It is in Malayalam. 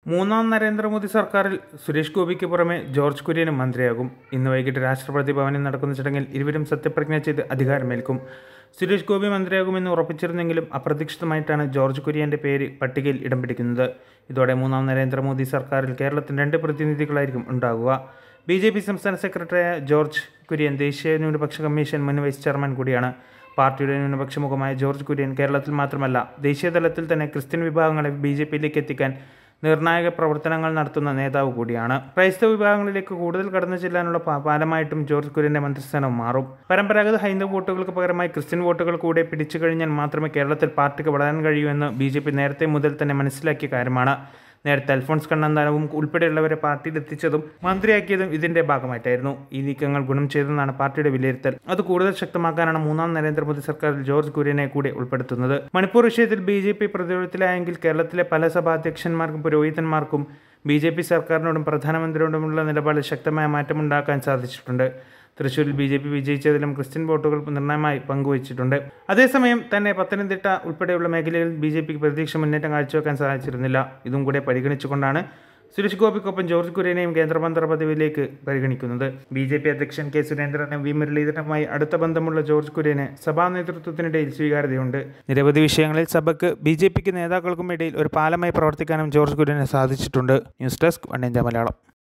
മൂന്നാം നരേന്ദ്രമോദി സർക്കാരിൽ സുരേഷ് ഗോപിക്ക് പുറമെ ജോർജ് കുര്യനും മന്ത്രിയാകും. ഇന്ന് വൈകിട്ട് രാഷ്ട്രപതി ഭവനിൽ നടക്കുന്ന ചടങ്ങിൽ ഇരുവരും സത്യപ്രതിജ്ഞ ചെയ്ത് അധികാരമേൽക്കും. സുരേഷ് ഗോപി മന്ത്രിയാകുമെന്ന് ഉറപ്പിച്ചിരുന്നെങ്കിലും അപ്രതീക്ഷിതമായിട്ടാണ് ജോർജ് കുര്യൻ്റെ പേര് പട്ടികയിൽ ഇടം പിടിക്കുന്നത്. ഇതോടെ മൂന്നാം നരേന്ദ്രമോദി സർക്കാരിൽ കേരളത്തിന് 2 പ്രതിനിധികളായിരിക്കും ഉണ്ടാകുക. BJP സംസ്ഥാന സെക്രട്ടറിയായ ജോർജ് കുര്യൻ ദേശീയ ന്യൂനപക്ഷ കമ്മീഷൻ മുൻ വൈസ് ചെയർമാൻ കൂടിയാണ്. പാർട്ടിയുടെ ന്യൂനപക്ഷ മുഖമായ ജോർജ് കുര്യൻ കേരളത്തിൽ മാത്രമല്ല ദേശീയ തലത്തിൽ തന്നെ ക്രിസ്ത്യൻ വിഭാഗങ്ങളെ BJPയിലേക്ക് എത്തിക്കാൻ നിർണായക പ്രവർത്തനങ്ങൾ നടത്തുന്ന നേതാവ് കൂടിയാണ്. ക്രൈസ്തവ വിഭാഗങ്ങളിലേക്ക് കൂടുതൽ കടന്നു ചെല്ലാനുള്ള പാലമായിട്ടും ജോർജ് കുര്യന്റെ മന്ത്രിസ്ഥാനം മാറും. പരമ്പരാഗത ഹൈന്ദവ വോട്ടുകൾക്ക് പകരമായി ക്രിസ്ത്യൻ വോട്ടുകൾ കൂടെ പിടിച്ചു കഴിഞ്ഞാൽ മാത്രമേ കേരളത്തിൽ പാർട്ടിക്ക് വളരാൻ കഴിയൂ എന്ന് BJP നേരത്തെ മുതൽ തന്നെ മനസ്സിലാക്കിയ കാര്യമാണ്. നേരത്തെ അൽഫോൺസ് കണ്ണന്താനവും ഉൾപ്പെടെയുള്ളവരെ പാർട്ടിയിലെത്തിച്ചതും മന്ത്രിയാക്കിയതും ഇതിന്റെ ഭാഗമായിട്ടായിരുന്നു. ഈ നീക്കങ്ങൾ ഗുണം ചെയ്തെന്നാണ് പാർട്ടിയുടെ വിലയിരുത്തൽ. അത് കൂടുതൽ ശക്തമാക്കാനാണ് മൂന്നാം നരേന്ദ്രമോദി സർക്കാരിൽ ജോർജ് കുര്യനെ കൂടെ ഉൾപ്പെടുത്തുന്നത്. മണിപ്പൂർ വിഷയത്തിൽ BJP പ്രതിരോധത്തിലായെങ്കിൽ കേരളത്തിലെ പല സഭാധ്യക്ഷന്മാർക്കും പുരോഹിതന്മാർക്കും BJP സർക്കാരിനോടും പ്രധാനമന്ത്രിയോടുമുള്ള നിലപാടിൽ ശക്തമായ മാറ്റമുണ്ടാക്കാൻ സാധിച്ചിട്ടുണ്ട്. തൃശ്ശൂരിൽ BJP വിജയിച്ചതിലും ക്രിസ്ത്യൻ വോട്ടുകൾ നിർണായകമായി പങ്കുവച്ചിട്ടുണ്ട്. അതേസമയം തന്നെ പത്തനംതിട്ട ഉൾപ്പെടെയുള്ള മേഖലകളിൽ BJPക്ക് പ്രതീക്ഷ മുന്നേറ്റം കാഴ്ചവെക്കാൻ സാധിച്ചിരുന്നില്ല. ഇതും കൂടെ പരിഗണിച്ചുകൊണ്ടാണ് സുരേഷ് ഗോപിക്കൊപ്പം ജോർജ് കുര്യനെയും കേന്ദ്രമന്ത്രി പദവിയിലേക്ക് പരിഗണിക്കുന്നത്. BJP അധ്യക്ഷൻ K. സുരേന്ദ്രനും V. മുരളീധരനുമായി അടുത്ത ബന്ധമുള്ള ജോർജ് കുര്യന് സഭാ നേതൃത്വത്തിനിടയിൽ സ്വീകാര്യതയുണ്ട്. നിരവധി വിഷയങ്ങളിൽ സഭയ്ക്ക് BJPക്ക് നേതാക്കൾക്കും ഇടയിൽ ഒരു പാലമായി പ്രവർത്തിക്കാനും ജോർജ് കുര്യന് സാധിച്ചിട്ടുണ്ട്. News desk 1 India Malayalam.